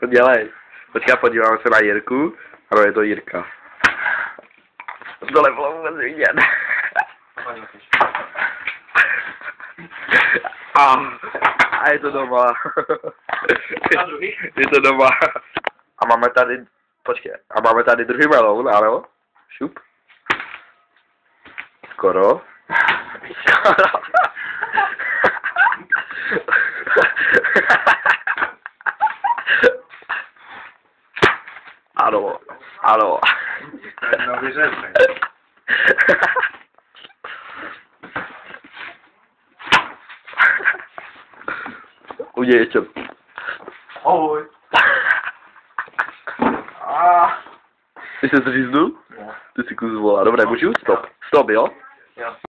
To dělej. Počkej, podíváme se na Jirku. Ano, je to Jirka. To nebylo vůbec vidět. A je to doma. Je to doma. A máme tady, počkej, a máme tady druhý meloun, ano? Šup. Skoro. Skoro. Ano, ano. No vyřezme. Udělej ještě. Ahoj. Ty jsi to říznul? No. Ty jsi kus volá. Dobré, můžu? Stop. Stop, jo? Jo.